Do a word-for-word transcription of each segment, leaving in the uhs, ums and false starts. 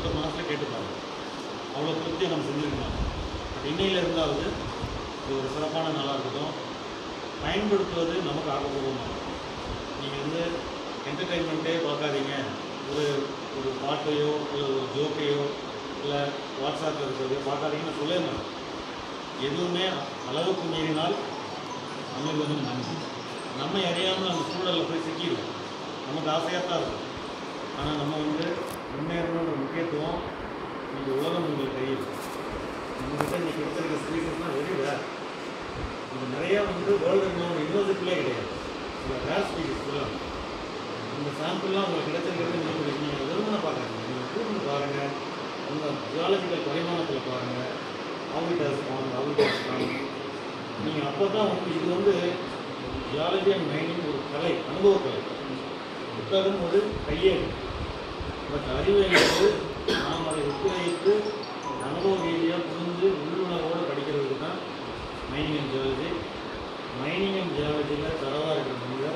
ஒரு மாதத்தில் கேட்டுப்பாங்க. அவ்வளோ திருப்தியை நம்ம செஞ்சுருக்கணும். பட் இன்னையில் இருந்தாவது இது ஒரு சிறப்பான நாளாக இருக்கட்டும். பயன்படுத்துவது நமக்கு ஆக்கப்பூர்வமாக. நீங்கள் வந்து என்டர்டெயின்மெண்ட்டே பார்க்காதீங்க. ஒரு ஒரு பாட்டையோ இல்லை ஒரு ஜோக்கையோ இல்லை வாட்ஸ்அப்பில் இருக்கிறதையோ பார்க்காதீங்கன்னு சொல்லவே மாட்டோம். எதுவுமே அளவுக்கு மீறினால் நமக்கு வந்து நன்றி. நம்ம அறியாமல் அந்த சூழலில் போய் சிக்கிடுவோம். நமக்கு ஆசையாக தான் இருக்கும். ஆனால் நம்ம வந்து முன்னேறணுன்ற முக்கியத்துவம் இந்த உலகம் உங்களுக்கு தெரியும். நம்மகிட்ட இன்றைக்கி எடுத்துருக்க ஸ்பீக்கர்ஸ்னால் வெரி ரேர். இது நிறையா வந்து வேர்ல்டு நம்ம யூனிவர்சிட்டிலே கிடையாது. இந்த ரேர் ஸ்பீக்கர்ஸ் சொல்லலாம். இந்த சாம்பிள்லாம் உங்களுக்கு கிடைச்சிருக்கிறது நீங்கள் நீங்கள் விரும்பின பார்க்குறீங்க. நீங்கள் கூர்ந்து பாருங்கள், உங்கள் ஜியாலஜிக்கல் பரிமாணத்தில் பாருங்கள், ஆவிட்டர்ஸ் பாருங்கள், ஆவிட்டர்ஸ் பாருங்கள். நீங்கள் அப்போ தான் வந்து இது வந்து ஜியாலஜி அண்ட் மைனிங் ஒரு கலை, அனுபவ கலை. புத்தகம் ஒரு கையேடு. பட் அறிவியலுக்கு நாம் அதை ஒத்துழைத்து அனுபவ ரீதியாக புரிஞ்சு உள்ளுணர்வோடு படிக்கிறதுக்கு தான் mining and geology. Mining and ஜியாலஜியில் தரவாக இருக்கிறவங்க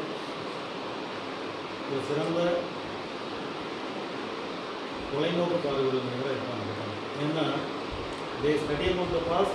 ஒரு சிறந்த தொலைநோக்கு பார்வையுள்ளவங்க இருப்பாங்க. ஏன்னா they study about the past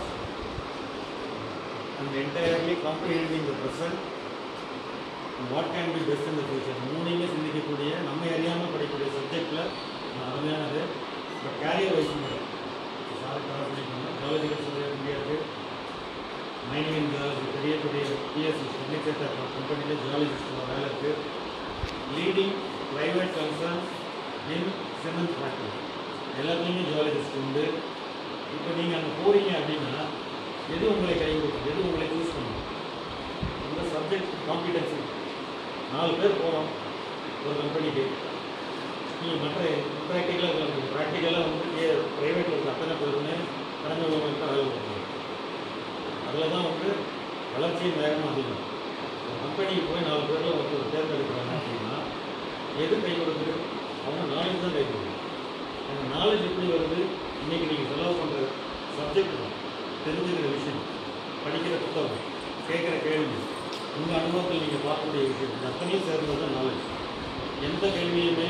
and entirely comprehending the present and what can be best in the future. மூணுமே சிந்திக்கக்கூடிய, நம்ம அறியாமல் படிக்கக்கூடிய சப்ஜெக்டில் அருமையானது. பட் கேரியர் வைஸ் மட்டும் சாரி கவர் பண்ணிக்கோங்க. ஜியாலஜிக்கல் சர்வே இந்தியாவுக்கு மைனிங் அண்ட் ஜியாலஜி பெரிய பெரிய பிஎஸ்சி சென்னைச்சேட்டர் கம்பெனியில் ஜியாலஜிஸ்ட் வேலை இருக்குது. Leading private concerns in cement factory எல்லாத்துலேயுமே ஜியாலஜிஸ்ட் உண்டு. இப்போ நீங்கள் அங்கே போகிறீங்க அப்படின்னா எது உங்களை கை கொடுக்கும், எது உங்களை சூஸ் பண்ணும்? இந்த சப்ஜெக்ட் காம்பிடன்சி. நாலு பேர் போகிறோம் ஒரு கம்பெனிக்கு. நீங்கள் மற்ற ப்ராக்டிக்கலாக இருக்கலாம். ப்ராக்டிக்கலாக வந்து ஏ ப்ரைவேட்டில் இருக்க அத்தனை பேருமே கடந்த உள்ளவங்களுக்கு வேலை கொடுக்கணும். அதில் தான் வந்து வளர்ச்சியும் வேகமாக அதிகம். ஒரு கம்பெனிக்கு போய் நாலு பேரில் ஒருத்தர் தேர்ந்தெடுக்கிறாங்க அப்படின்னா எது கை கொடுக்குது? அவங்க நாலேஜ் தான் கை கொடுக்குது. அந்த நாலேஜ் எப்படி வருது? இன்றைக்கி நீங்கள் செலவு பண்ணுற சப்ஜெக்ட் தான், தெரிஞ்சுக்கிற விஷயம், படிக்கிற புத்தகம், கேட்குற கேள்வி, உங்கள் அனுபவத்தில் நீங்கள் பார்க்கக்கூடிய விஷயம், அத்தனையும் சேர்ந்தது தான் நாலேஜ். எந்த கேள்வியுமே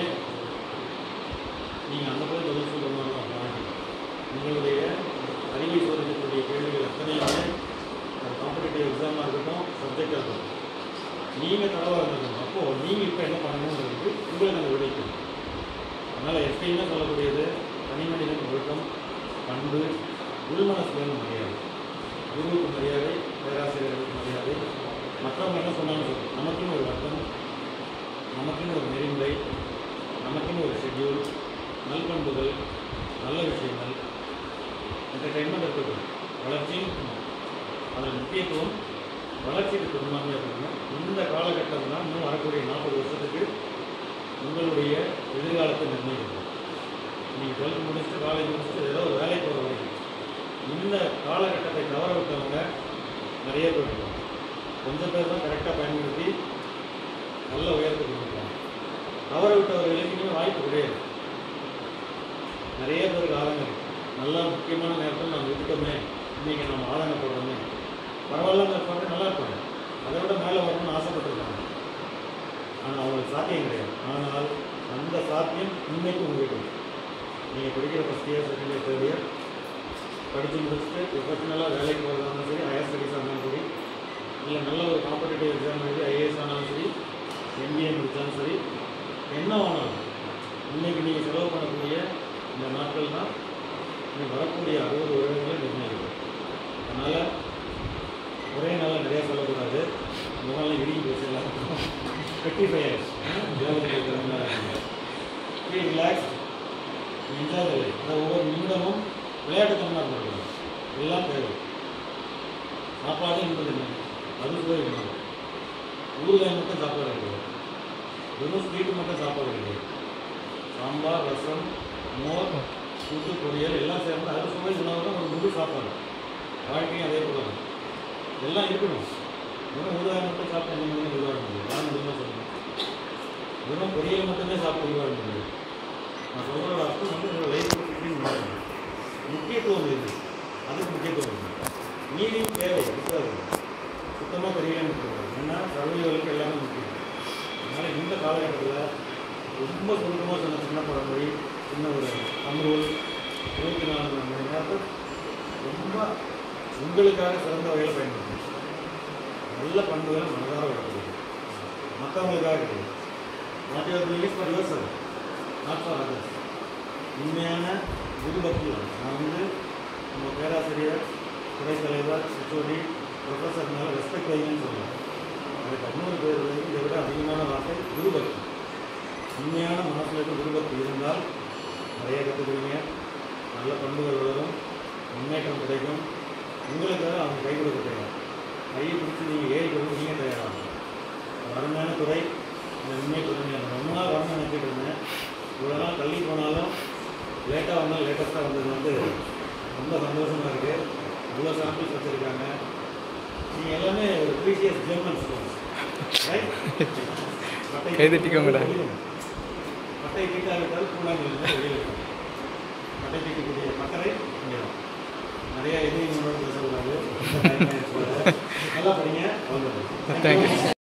நீங்கள் அந்த போய் பதில் சொல்கிற மாதிரி தான் பாருங்கள். உங்களுடைய அறிவை சோதிக்கக்கூடிய கேள்விகள் அத்தனையுமே ஒரு காம்படிட்டிவ் எக்ஸாமாக இருக்கட்டும், சப்ஜெக்டாக இருக்கட்டும், நீங்கள் தரவாக இருக்கணும். அப்போது நீங்கள் இப்போ என்ன பண்ணணுன்றதுக்கு உங்களை நாங்கள் விடைக்கணும். அதனால் எப்பயுமே சொல்லக்கூடியது தனி மனிதன் ஒழுக்கம், பண்பு, உள்மனசுலேருந்து மரியாதை, குருவுக்கு மரியாதை, பேராசிரியர்களுக்கு மரியாதை, மற்றவங்க என்ன சொன்னாலும் சரி, நமக்குன்னு ஒரு வட்டம், நமக்குன்னு ஒரு நெறிமுறை, நமக்குன்னு ஒரு ஷெட்யூல், நல்பண்புகள், நல்ல விஷயங்கள், என்டர்டெயின்மெண்ட் இருக்கட்டும், வளர்ச்சியும் இருக்கணும். அதில் முக்கியத்துவம் வளர்ச்சிக்கு பெரும்பான்மையாக இருக்கணும். இந்த காலகட்டம் தான் இன்னும் வரக்கூடிய நாற்பது வருஷத்துக்கு உங்களுடைய எதிர்காலத்தை நிர்ணயிக்கணும். நீங்கள் டுவெல்த் முடிச்சுட்டு காலேஜ் முடிச்சுட்டு ஏதோ ஒரு வேலைக்கு போகிற வரைக்கும் இந்த காலகட்டத்தை தவற விட்டவங்க நிறைய பேர் இருக்காங்க. கொஞ்சம் பேர் தான் கரெக்டாக பயன்படுத்தி நல்ல உயரத்துக்கு கொடுக்குறாங்க. தவற விட்டவர்களுக்கு இனிமேல் வாய்ப்பு கிடையாது. நிறைய பேருக்கு ஆதங்கம், நல்லா முக்கியமான நேரத்தில் நம்ம விட்டுட்டோமே, இன்றைக்கி நம்ம ஆதங்கப்படுறோமே, பரவாயில்லாமல் இருப்பாங்க, நல்லா இருப்பாங்க, அதை விட மேலே வரணும்னு ஆசைப்பட்டுருக்காங்க. ஆனால் அவங்களுக்கு சாத்தியம் கிடையாது. ஆனால் அந்த சாத்தியம் இன்னைக்கு உங்களுக்கு நீங்கள் படிக்கிற first year, second year, third year படித்து முடிச்சுட்டு ப்ரொஃபஷனலாக வேலைக்கு போகிறதாலும் சரி, ஹையர் ஸ்டடீஸாக இருந்தாலும் சரி, இல்லை நல்ல ஒரு காம்படிட்டிவ் எக்ஸாம் எழுதி ஐஏஎஸ் ஆனாலும் சரி, எம்பிஏ முடித்தாலும் சரி, என்ன ஆனாலும் இன்றைக்கி நீங்கள் செலவு பண்ணக்கூடிய இந்த நாட்கள் தான் இன்னும் வரக்கூடிய அறுபது வருடங்களை நிர்ணயிக்கும். அதனால் ஒரே நாளில் நிறையா சொல்லக்கூடாது. முதல்ல இடி பேசலாம். Fifty five years free relax enjoy the life. அதை ஒவ்வொரு நிமிடமும் விளையாட்டுத்தனமாக இருக்கணும். எல்லாம் தேவை. சாப்பாடு என்பது என்ன? அது போய் இருக்கணும். ஊறுகாய் மட்டும் சாப்பாடு கிடையாது, வெறும் ஸ்வீட்டு மட்டும் சாப்பாடு கிடையாது. சாம்பார், ரசம், மோர், கூட்டு, பொரியல் எல்லாம் சேர்ந்து அது சுவை உணவு தான் ஒரு முழு சாப்பாடு. வாழ்க்கையும் அதே போல எல்லாம் இருக்கணும். வெறும் ஊறுகாய் மட்டும் சாப்பிட்டு என்ன பண்ணி உருவாட முடியும்? நான் முடியுமா சொல்லுங்கள். வெறும் பொரியல் மட்டுமே சாப்பிட்டு உருவாட முடியும். நான் சொல்கிற அர்த்தம் வந்து உங்கள் லைஃப் முக்கியத்துவம் இருக்குது. அதுக்கு முக்கியத்துவம் இருக்குது. நீரின் தேவை இருக்காது. சுத்தமாக தெரியலன்னு இருக்கிறது. ஏன்னா சர்வைவலுக்கு எல்லாமே முக்கியம். அதனால் இந்த காலகட்டத்தில் ரொம்ப சுருக்கமாக சொன்ன சின்ன பழமொழி, சின்ன ஒரு தமிழ் இருபத்தி நாலு மணி நேரத்தை ரொம்ப உங்களுக்காக சிறந்த வகையில் பயன்படுத்தணும். நல்ல பண்புகளை மனதார வளர்க்குறது, மற்றவங்களுக்காக கிடையாது. Not your billings for yourself, not for others. உண்மையான குருபக்தி வரும். நான் வந்து நம்ம பேராசிரியர், துறை தலைவர், ஹெச்ஓடி, ப்ரொஃபஸர் மேலே ரெஸ்பெக்ட் வைங்கன்னு சொல்லுவேன். அதுக்கு இன்னொரு பேர் வந்து இதை விட அதிகமான வார்த்தை குருபக்தி. உண்மையான மனசில் இருக்க குருபக்தி இருந்தால் நிறைய கற்றுக்குவீங்க, நல்ல பண்புகள் வளரும், முன்னேற்றம் கிடைக்கும். உங்களுக்காக அவங்க கை கொடுக்க தேவை. கையை பிடிச்சி நீங்கள் ஏறி கொடுத்து நீங்கள் தயாராகும். அருமையான துறை, இந்த உண்மைத்துறை. நான் ரொம்ப நாள் வரணும்னு நினைச்சிட்டு இருந்தேன். இவ்வளோ நாள் தள்ளி போனாலும் லேட்டாக வந்தாலும் லேட்டஸ்ட்டாக வந்தது வந்து ரொம்ப சந்தோஷமாக இருக்குது. இவ்வளோ சாம்பிள்ஸ் வச்சுருக்காங்க. நீங்கள் எல்லாமே ஒரு ப்ரீசியஸ் ஜெர்மன் ஸ்டூடெண்ட்ஸ், ரைட்? கை தட்டிக்கோங்கடா. பட்டை தீட்டாவிட்டால் கூடாது வெளியில் இருக்கும். பட்டை தீட்டக்கூடிய மக்கரை இங்கே தான் நிறைய எதையும் பேசக்கூடாது. நல்லா படிங்க. அவ்வளோ. தேங்க்யூ.